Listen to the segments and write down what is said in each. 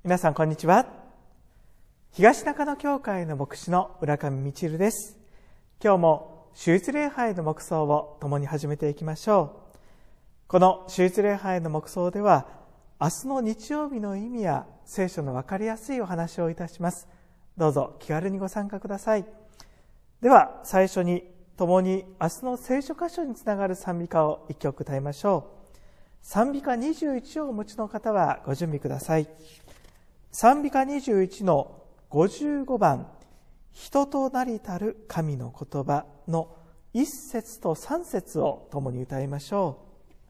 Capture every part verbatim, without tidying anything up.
皆さんこんにちは。東中野教会の牧師の浦上みちるです。今日も主日礼拝の黙想を共に始めていきましょう。この主日礼拝の黙想では、明日の日曜日の意味や聖書の分かりやすいお話をいたします。どうぞ気軽にご参加ください。では最初に共に明日の聖書箇所につながる賛美歌を一曲歌いましょう。賛美歌にじゅういちをお持ちの方はご準備ください。賛美歌にじゅういちのごじゅうごばん、人となりたる神の言葉のいっ節とさん節を共に歌いましょ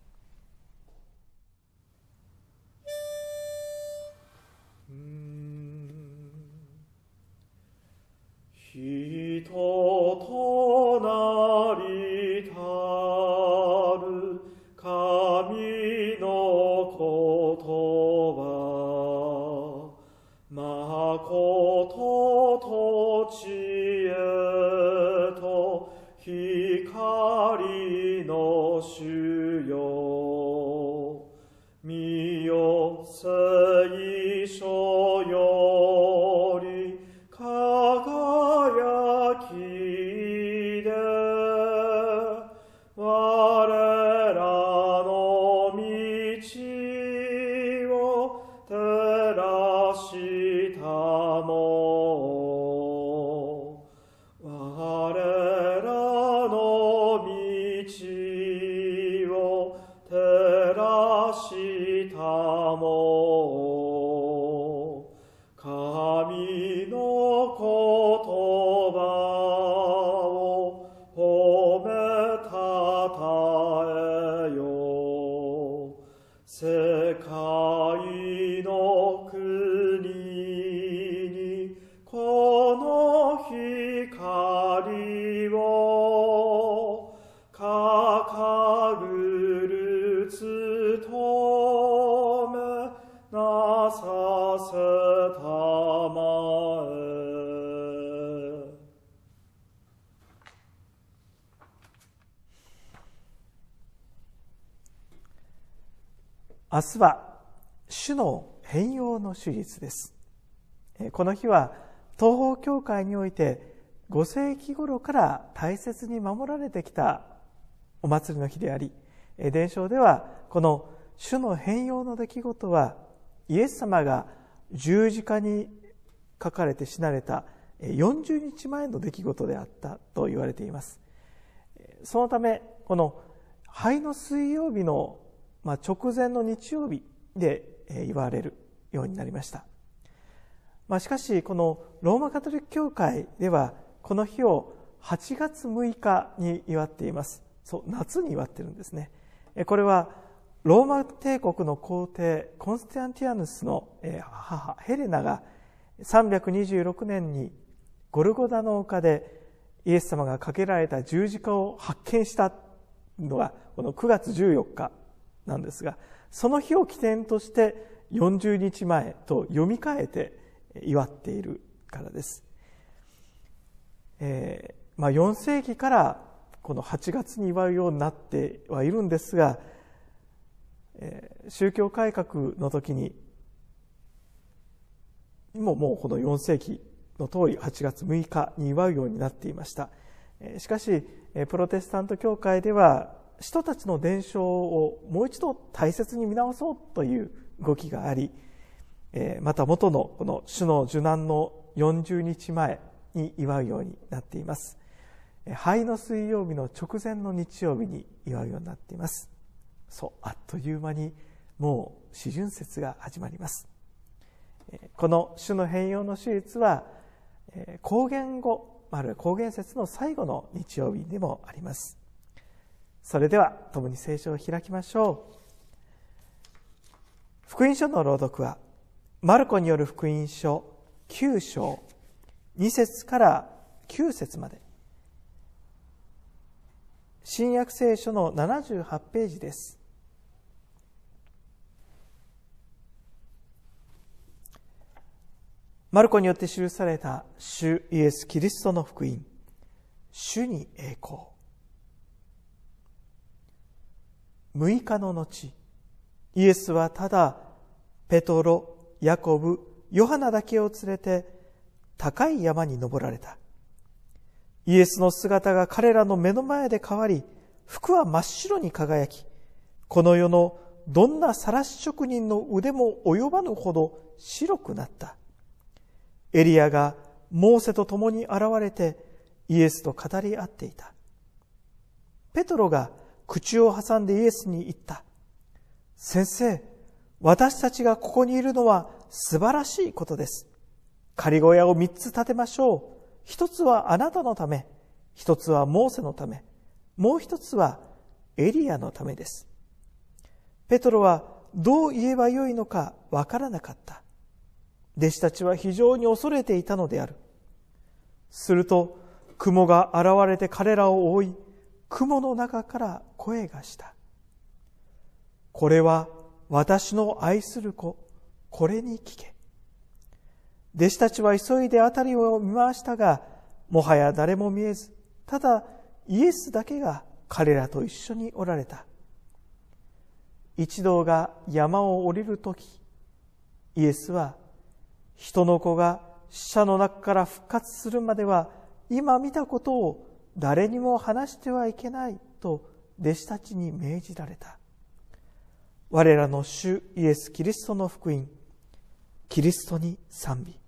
う。人となりたる神の言葉、まことと知恵と光の主よ、見よ聖書より輝きで、我らの道を照らしたも、我らの道を照らしたも、神の言葉を褒めたたえよ。世界の国にこの光を掲ぐる務めなさせたまえ。明日は主の変容の主日です。この日は東方教会においてご世紀頃から大切に守られてきたお祭りの日であり、伝承ではこの主の変容の出来事はイエス様が十字架に書かれて死なれたよんじゅうにちまえの出来事であったと言われています。そのためこの灰の水曜日の直前の日曜日で言われるようになりました。まあ、しかしこのローマカトリック教会ではこの日をはちがつむいかに祝っています。そう、夏に祝ってるんですね。これはローマ帝国の皇帝コンスタンティアヌスの母ヘレナがさんびゃくにじゅうろくねんにゴルゴダの丘でイエス様がかけられた十字架を発見したのがこのくがつじゅうよっかなんですが、その日を起点としてよんじゅうにちまえと読み替えて祝っているからです。えーまあ、よんせいきからこのはちがつに祝うようになってはいるんですが、えー、宗教改革の時にももうこのよんせいきの通りはちがつむいかに祝うようになっていました。えー、しかしプロテスタント教会では使徒たちの伝承をもう一度大切に見直そうという動きがあり、また元のこの主の受難のよんじゅうにちまえに祝うようになっています。灰の水曜日の直前の日曜日に祝うようになっています。そう、あっという間にもう四旬節が始まります。この主の変容の主日は公元後、あるいは公元節の最後の日曜日でもあります。それでは共に聖書を開きましょう。福音書の朗読はマルコによる福音書きゅうしょうに節からきゅう節まで、新約聖書のななじゅうはちページです。マルコによって記された主イエス・キリストの福音、主に栄光。むいかの後、イエスはただペトロ、 ヤコブ、ヨハナだけを連れて高い山に登られた。イエスの姿が彼らの目の前で変わり、服は真っ白に輝き、この世のどんな晒し職人の腕も及ばぬほど白くなった。エリアがモーセと共に現れてイエスと語り合っていた。ペトロが口を挟んでイエスに言った。先生、私たちがここにいるのは素晴らしいことです。仮小屋を三つ建てましょう。一つはあなたのため、一つはモーセのため、もう一つはエリアのためです。ペトロはどう言えばよいのかわからなかった。弟子たちは非常に恐れていたのである。すると雲が現れて彼らを覆い、雲の中から声がした。これは私の愛する子、これに聞け。弟子たちは急いで辺りを見回したが、もはや誰も見えず、ただイエスだけが彼らと一緒におられた。一同が山を降りるとき、イエスは、人の子が死者の中から復活するまでは、今見たことを誰にも話してはいけないと弟子たちに命じられた。我らの主イエス・キリストの福音、キリストに賛美。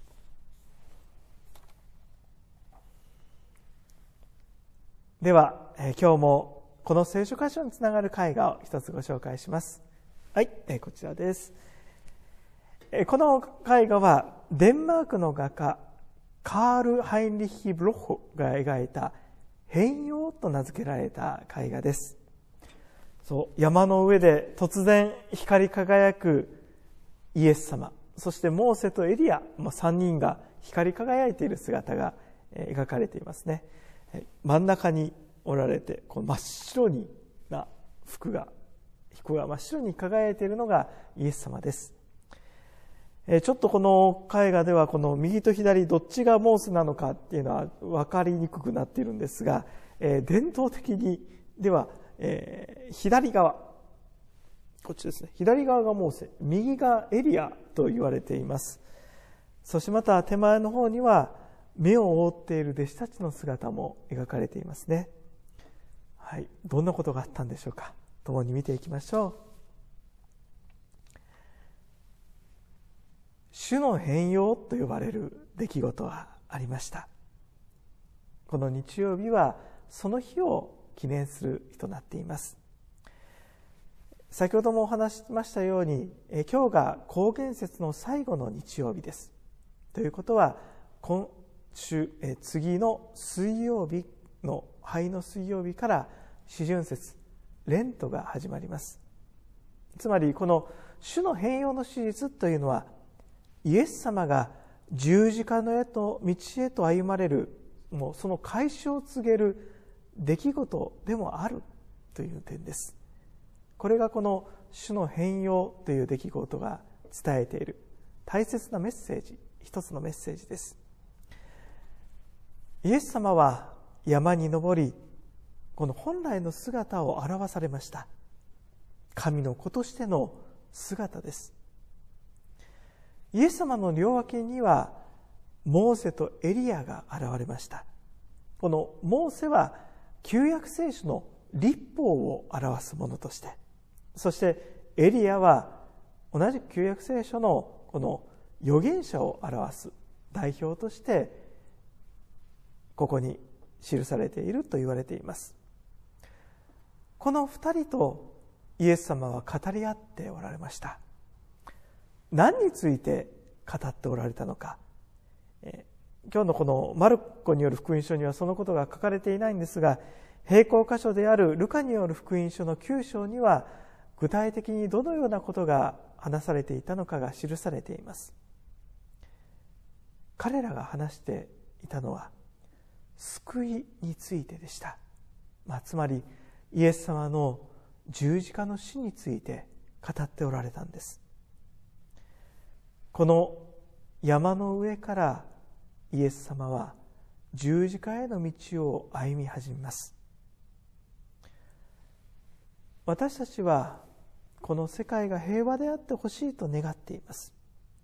では、えー、今日もこの聖書箇所につながる絵画を一つご紹介します。はい、えー、こちらです。えー、この絵画はデンマークの画家カール・ハインリッヒ・ブロッホが描いた変容と名付けられた絵画です。そう、山の上で突然光り輝くイエス様、そしてモーセとエリア、まあ、さんにんが光り輝いている姿が描かれていますね。真ん中におられて、この真っ白にな服が服が真っ白に輝いているのがイエス様です。ちょっとこの絵画ではこの右と左どっちがモーセなのかっていうのは分かりにくくなっているんですが、伝統的にではえー、左側、こっちですね。左側がモーセ、右がエリアと言われています。そしてまた手前の方には目を覆っている弟子たちの姿も描かれていますね。はい、どんなことがあったんでしょうか。共に見ていきましょう。主の変容と呼ばれる出来事はありました。この日曜日はその日を記念する日となっています。先ほどもお話ししましたように、え今日が公元節の最後の日曜日です。ということは今週え次の水曜日の灰の水曜日から四旬節レントが始まります。つまりこの主の変容の史実というのは、イエス様が十字架のへと道へと歩まれる、もうその開始を告げる出来事でもあるという点です。これがこの主の変容という出来事が伝えている大切なメッセージ、一つのメッセージです。イエス様は山に登り、この本来の姿を表されました。神の子としての姿です。イエス様の両脇にはモーセとエリアが現れました。このモーセは旧約聖書の律法を表すものとして、そしてエリアは同じ旧約聖書のこの預言者を表す代表としてここに記されていると言われています。この二人とイエス様は語り合っておられました。何について語っておられたのか、え今日のこのマルコによる福音書にはそのことが書かれていないんですが、並行箇所であるルカによる福音書のきゅう章には具体的にどのようなことが話されていたのかが記されています。彼らが話していたのは救いについてでした。まあ、つまりイエス様の十字架の死について語っておられたんです。この山の上からイエス様は十字架への道を歩み始めます。私たちはこの世界が平和であってほしいと願っています。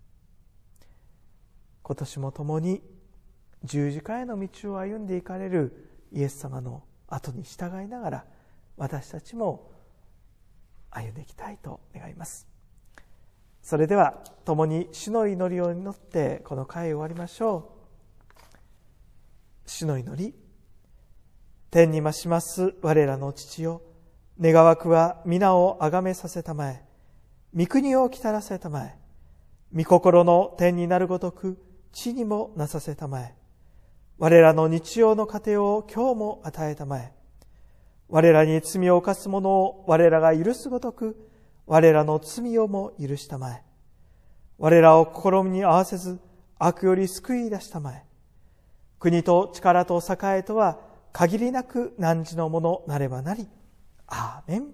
今年も共に十字架への道を歩んでいかれるイエス様の後に従いながら、私たちも歩んでいきたいと願います。それでは共に主の祈りを祈ってこの会を終わりましょう。主の祈り。天に増します我らの父よ、願わくは皆をあがめさせたまえ、御国をきたらせたまえ、御心の天になるごとく地にもなさせたまえ、我らの日曜の糧を今日も与えたまえ、我らに罪を犯す者を我らが許すごとく我らの罪をも許したまえ、我らを試みに合わせず悪より救い出したまえ、国と力と栄えとは限りなく汝のものなればなり。アーメン。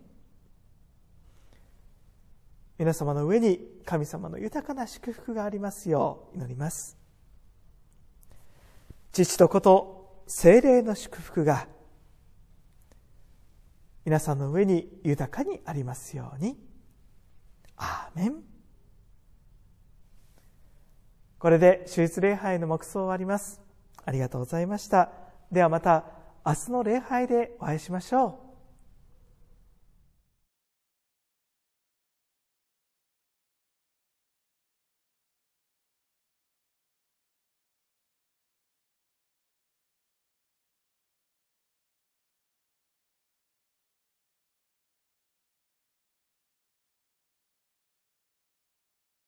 皆様の上に神様の豊かな祝福がありますよう祈ります。父と子と聖霊の祝福が皆さんの上に豊かにありますように。アーメン。これで主日礼拝の黙想を終わります。ありがとうございました。ではまた明日の礼拝でお会いしましょう。